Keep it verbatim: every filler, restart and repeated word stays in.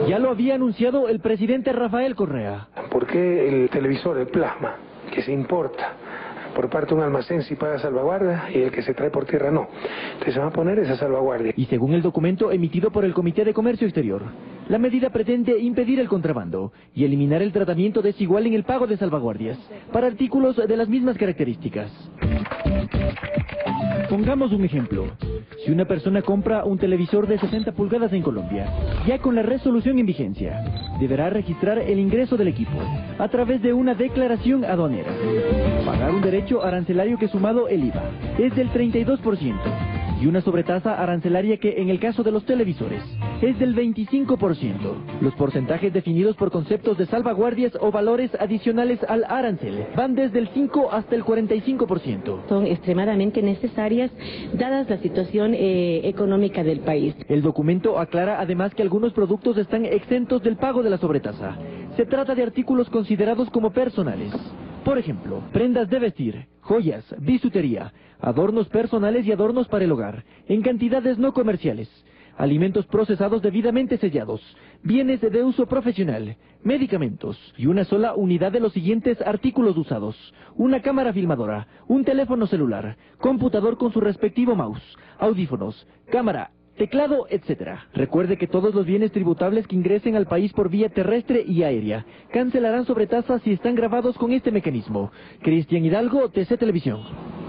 Ya lo había anunciado el presidente Rafael Correa. ¿Por qué el televisor, el plasma, que se importa por parte de un almacén sí paga salvaguardia y el que se trae por tierra no? Entonces se va a poner esa salvaguardia. Y según el documento emitido por el Comité de Comercio Exterior, la medida pretende impedir el contrabando y eliminar el tratamiento desigual en el pago de salvaguardias para artículos de las mismas características. Pongamos un ejemplo. Si una persona compra un televisor de sesenta pulgadas en Colombia, ya con la resolución en vigencia, deberá registrar el ingreso del equipo a través de una declaración aduanera. Pagar un derecho arancelario que sumado el I V A es del treinta y dos por ciento y una sobretasa arancelaria que en el caso de los televisores es del veinticinco por ciento. Los porcentajes definidos por conceptos de salvaguardias o valores adicionales al arancel van desde el cinco hasta el cuarenta y cinco por ciento. Son extremadamente necesarias dadas la situación eh, económica del país. El documento aclara además que algunos productos están exentos del pago de la sobretasa. Se trata de artículos considerados como personales. Por ejemplo, prendas de vestir, joyas, bisutería, adornos personales y adornos para el hogar, en cantidades no comerciales, alimentos procesados debidamente sellados, bienes de uso profesional, medicamentos y una sola unidad de los siguientes artículos usados: una cámara filmadora, un teléfono celular, computador con su respectivo mouse, audífonos, cámara, teclado, etcétera. Recuerde que todos los bienes tributables que ingresen al país por vía terrestre y aérea cancelarán sobretasas si están grabados con este mecanismo. Cristian Hidalgo, T C Televisión.